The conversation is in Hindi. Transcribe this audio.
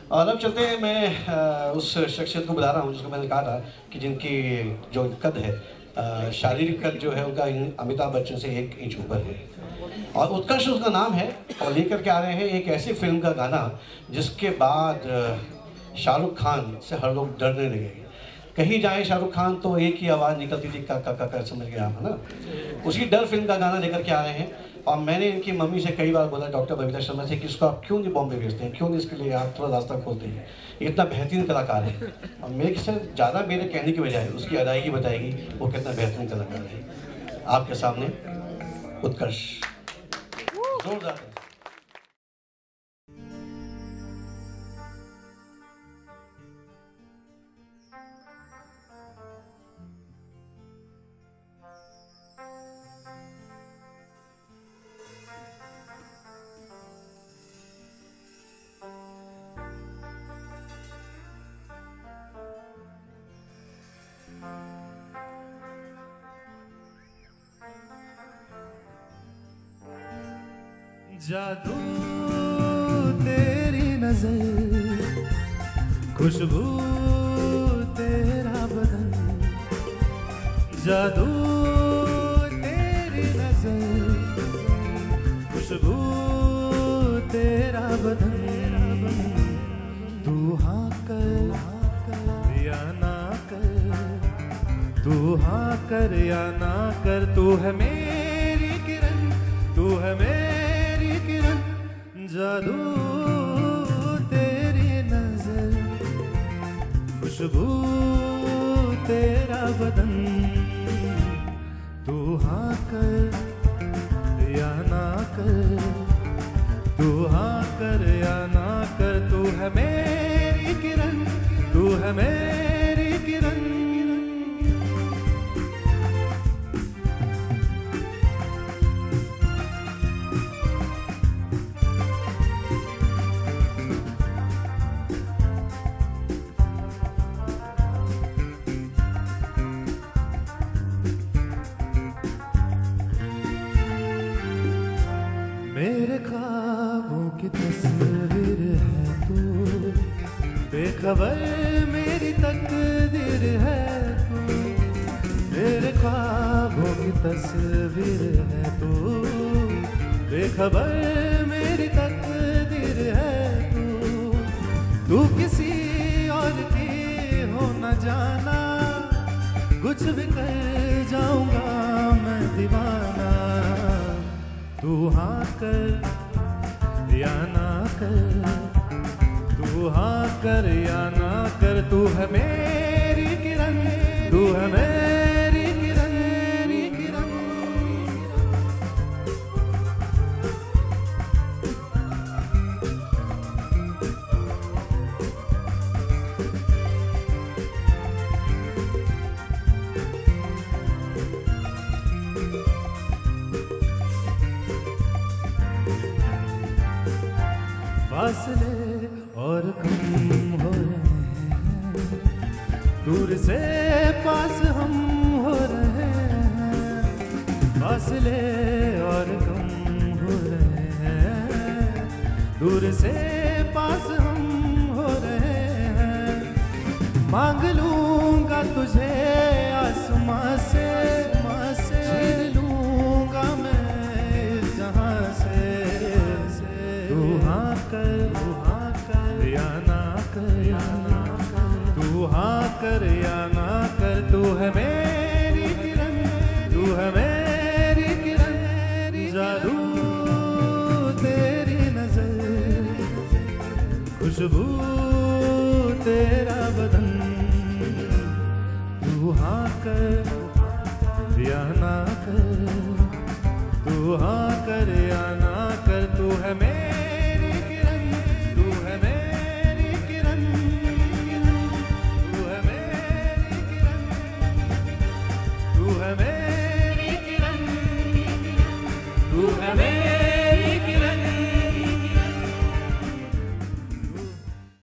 और अब चलते हैं, मैं उस शख्सियत को बुला रहा हूँ जिसको मैंने कहा था कि जिनकी जो कद है, शारीरिक कद जो है उनका अमिताभ बच्चन से 1 इंच ऊपर है, और उत्कर्ष उसका नाम है। और लेकर के आ रहे हैं एक ऐसी फिल्म का गाना जिसके बाद शाहरुख खान से हर लोग डरने लगे। कहीं जाए शाहरुख खान तो एक ही आवाज़ निकलती थी, का समझ गया आप, है ना। उसी डर फिल्म का गाना लेकर के आ रहे हैं। और मैंने इनकी मम्मी से कई बार बोला, डॉक्टर बबीता शर्मा से, कि इसको आप क्यों नहीं बॉम्बे भेजते हैं, क्यों नहीं इसके लिए आप थोड़ा रास्ता खोलते हैं, इतना बेहतरीन कलाकार है। और मेरे से ज़्यादा मेरे कहने की बजाय उसकी अदायगी बताएगी वो कितना बेहतरीन कलाकार है। आपके सामने उत्कर्ष, जोरदार। जादू तेरी नजर, खुशबू तेरा बदन, जादू तेरी नजर, खुशबू तेरा बदन। तू हाँ कर या ना कर, तू हाँ कर या ना कर, तू है मेरी किरण, तू है मेरी किरण। जादू तेरी नजर, खुशबू तेरा बदन। तू हाँ कर या ना कर, तू हाँ कर या ना कर, तू है मेरी किरण, तू है मेरी किरण। मेरे ख्वाबों की तस्वीर है तू, बेखबर मेरी तकदीर है तू। मेरे ख्वाबों की तस्वीर है तू, बेखबर मेरी तकदीर है तू। तू किसी और की हो न जाना, कुछ भी कर जाऊंगा मैं दीवाना। तू हाँ कर या ना कर, तू हाँ कर या ना कर, तू है मेरी किरण, तू है मेरी किरण, मेरी किरण। फासले और कम हो रहे हैं, दूर से पास हम हो रहे हैं। फासले और कम हो रहे हैं, दूर से पास हम हो रहे हैं। मांग लूंगा तुझे आसमां से, छीन लूंगा मैं जहां से। तू हाँ कर या ना कर, तू हाँ कर या ना कर, तू है मेरी किरण, तू है मेरी किरण। जादू तेरी नजर, खुशबू तेरा बदन। तू हाँ कर या ना कर, तू हाँ